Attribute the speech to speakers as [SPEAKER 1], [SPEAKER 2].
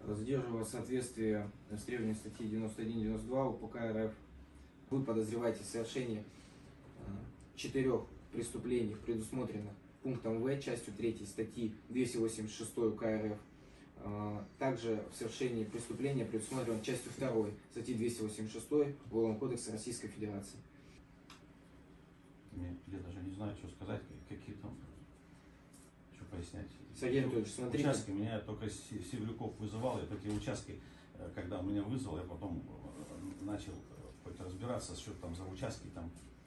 [SPEAKER 1] Задерживая соответствие с требованиям статьи 91-92 УПК РФ, вы подозреваете в совершении 4 преступлений, предусмотренных пунктом В, частью 3 статьи 286 УК РФ, также в совершении преступления, предусмотренного частью 2 статьи 286 Уголовного кодекса Российской Федерации.
[SPEAKER 2] Я даже не знаю, что сказать, какие там, что пояснять.
[SPEAKER 1] Сергей Анатольевич, смотрите.
[SPEAKER 2] Участки меня только Севрюков вызывал, я такие участки, когда меня вызвал, я потом начал хоть разбираться, что там за участки там.